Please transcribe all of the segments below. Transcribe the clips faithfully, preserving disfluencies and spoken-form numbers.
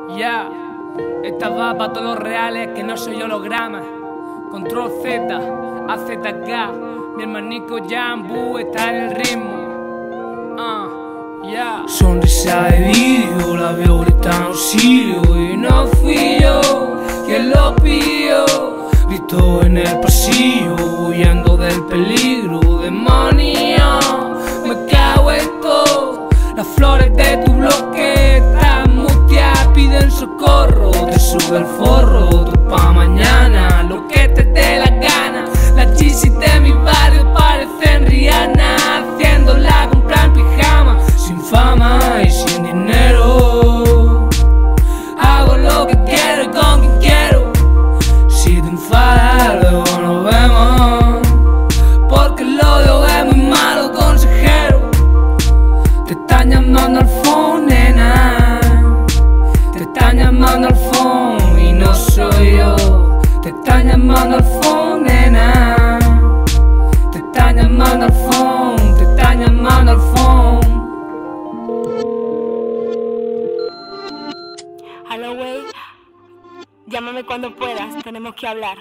Ya, esta va para todos los reales que no soy holograma. Control Z, A Z K, mi hermanico Jambu está en el ritmo. Ah, uh, ya. Yeah. Sonrisa de vídeo, la veo gritando auxilio. Y no fui yo quien lo pidió. Grito en el pasillo, huyendo del peligro. Demonio, me cago en todo. Las flores de tu bloque están muteadas, piden socorro. Te sube el forro, tú pa' mañana, lo que te dé la gana. Las Yeezy de mi barrio parecen Rihanna, haciendo la compra en pijama. Sin fama y sin dinero, hago lo que quiero y con quien quiero. Si te enfadas luego nos vemos, porque lo de hoy es muy malo, consejero. Te están llamando al phone, nena. Te están llamando al phone y no soy yo. Te están llamando al phone, nena. Te están llamando al phone, te están llamando al phone. Hello, wey. Llámame cuando puedas, tenemos que hablar.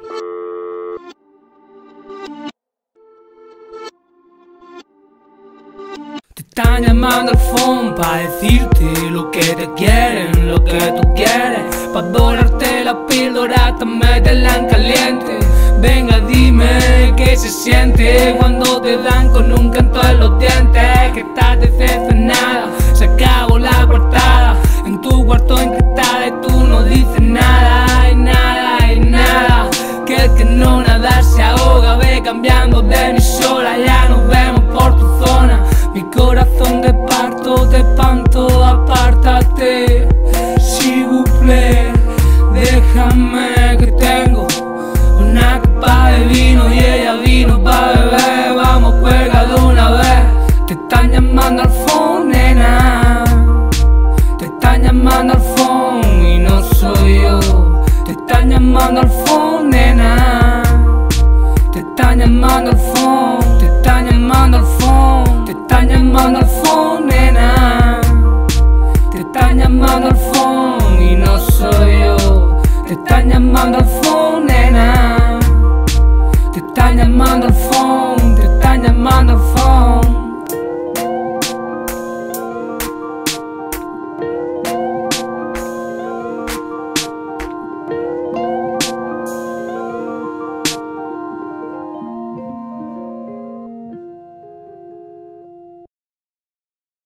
Te están llamando al phone pa' decirte lo que te quieren, lo que tú quieres, pa' dorarte la píldora hasta meterla en caliente. Venga, dime qué se siente cuando te dan con un canto en los dientes. Que estás decepcionada, se acabó la coartada, en tu cuarto encriptada y tú no dices nada, y nada, y nada. Que el que no nada se ahoga, ve cambiando de emisora, ya nos vemos por tu zona. Mi corazón de parto, de espanto, apártate, s'il vous plaît, déjame.